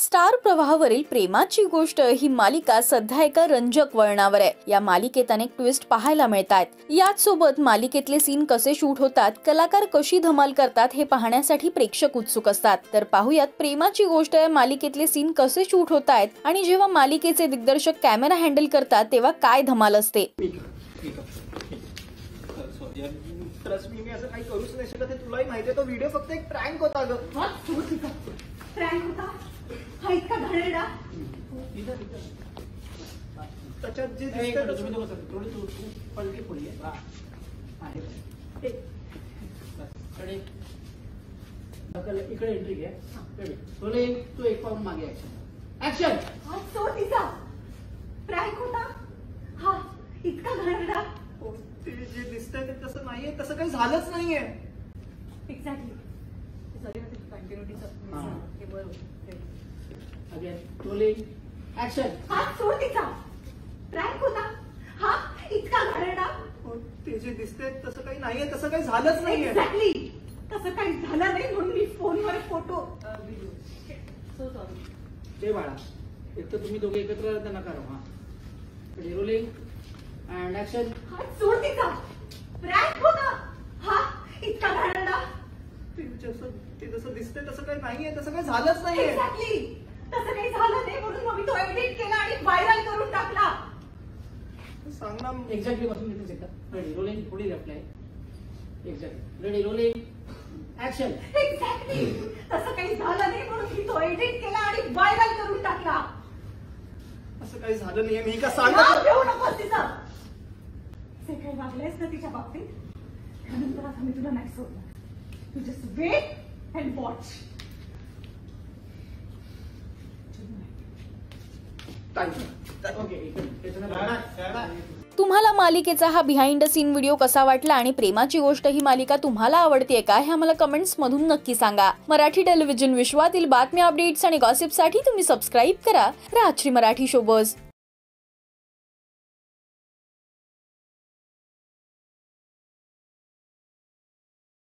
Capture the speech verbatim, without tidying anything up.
Star प्रवाहावरील प्रेमाची गोष्ट ही मालिका सध्या एका रंजक वळणावर आहे। या मालिकेत अनेक ट्विस्ट पाहायला मिळतात। याच सोबत मालिकेतले सीन कसे शूट होतात, कलाकार कशी धमाल करतात हे पाहण्यासाठी प्रेक्षक उत्सुक असतात। तर पाहूयात प्रेमाची गोष्ट या मालिकेतले सीन कसे शूट होतात आणि जेव्हा मालिकेचे दिग्दर्शक कॅमेरा हँडल करतात तेव्हा काय धमाल असते। ट्रस्ट मी मी असं काही करूच नाही शकत, तुलाही माहिती आहे। तो व्हिडिओ फक्त एक प्रँक होता ग। हां ठीक आहे, प्रँक होता हा इतका घाणेरडा। त्याच्यात जे दिसतं तुम्ही दोघं थोडी तू पलटी पडली आहे। हां हां इकडे इकडे एंट्री घे। तुला तू एक पाऊल मागे ऍक्शन ऍक्शन हा सो तिचा प्रँक होता हा इतका घाणेरडा। ते जे दिसतंय ते तसं नाहीये, तसं काही झालंच नाहीये। एक्झॅक्टली सॉरी मी कंटिन्युटीचा हे बरोबर। अगेन रोलिंग ऍक्शन हा सो तिचा प्रँक होता हा इतका घाणेरडा। ते जे दिसतंय तसं काही नाहीये, तसं काही झालंच नाहीये। एक्झॅक्टली तसं काही झालं नाही म्हणून मी फोनवर फोटो व्हिडिओ सो सॉरी। ते बाळा एक तर तुम्ही दोघे एकत्र नका करू। हा रोलिंग अँड ऍक्शन हा सो तिचा प्रँक होता हा इतका घाणेरडा। ते जसं ते जसं दिसतंय तसं काही नाहीये, तसं काही झालंच नाहीये। एक्झॅक्टली तसं काही झालं नाही म्हणून मग मी तो एडिट केला आणि व्हायरल करून टाकला। सांग ना एक्झॅक्टली बसून घेते सेकंड। रेडी रोलिंग पुढे reply exactly ready rolling action exactly तसं काही झालं नाही म्हणून मी तो एडिट केला आणि व्हायरल करून टाकला। असं काही झालं नाहीये, मी का नाव सांगतो। घेऊ नकोस तिचं। जे काही वागलेस ना तिच्या बाबतीत त्यानंतर आता मी तुला नाही सोडणार। तू जस्ट वेट अँड वॉच। तुम्हाला मालिकेचा हा बिहाइंड द सीन व्हिडिओ कसा वाटला आणि प्रेमाची गोष्ट ही मालिका तुम्हाला आवडतेय का हे आम्हाला कमेंट्स मधून नक्की सांगा। मराठी टेलिव्हिजन विश्वातील बातम्या, अपडेट्स आणि गॉसिप साठी तुम्ही सबस्क्राइब करा राजश्री मराठी शोबज।